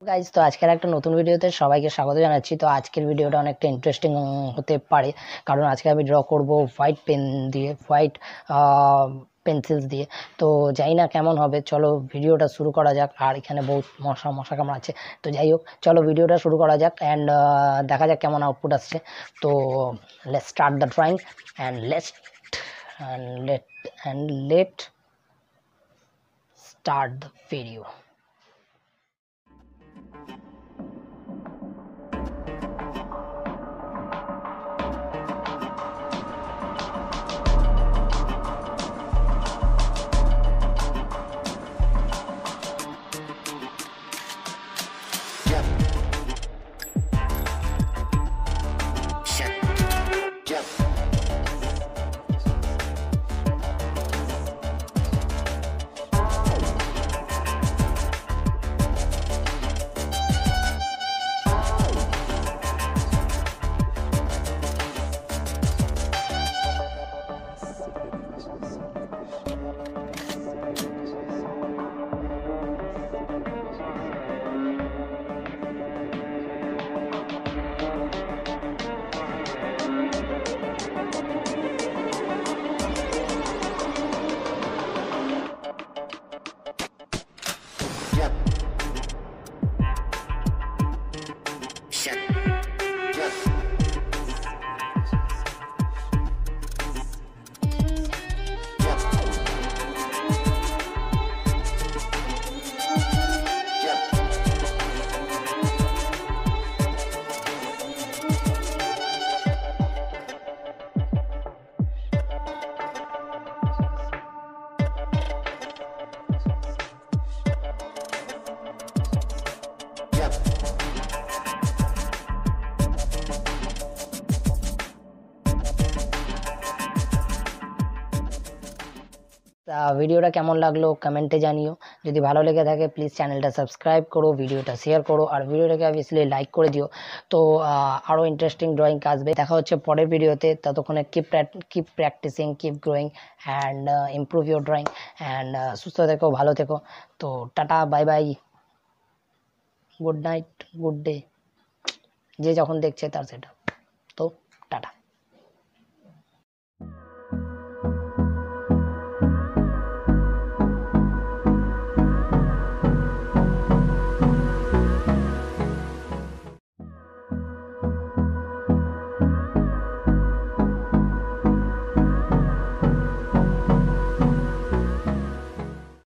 Guys, তো আজকের একটা নতুন ভিডিওতে সবাইকে স্বাগত জানাচ্ছি। তো আজকের ভিডিওটা অনেকটা ইন্টারেস্টিং হতে পারে, কারণ আজকে আমি ড্র করব হোয়াইট পেন দিয়ে, হোয়াইট পেন্সিলস দিয়ে। তো জানি না কেমন হবে, চলো ভিডিওটা শুরু করা যাক। আর এখানে বহুত মশা কামড়াচ্ছে, তো যাই হোক চলো ভিডিওটা শুরু করা যাক অ্যান্ড দেখা যাক কেমন আউটপুট আসছে। তো let's start the drawing and let start the video. ভিডিওটা কেমন লাগলো কমেন্টে জানিও। যদি ভালো লেগে থাকে প্লিজ চ্যানেলটা সাবস্ক্রাইব করো, ভিডিওটা শেয়ার করো, আর ভিডিওটাকে অবভিয়াসলি লাইক করে দিও। তো আরও ইন্টারেস্টিং ড্রয়িং আসবে, দেখা হচ্ছে পরের ভিডিওতে। ততক্ষণে keep practising, keep growing and improve your drawing and সুস্থ থেকো, ভালো থেকো। তো tata, bye bye, good night, good day, যে যখন দেখছে তার সেটা। তো টাটা।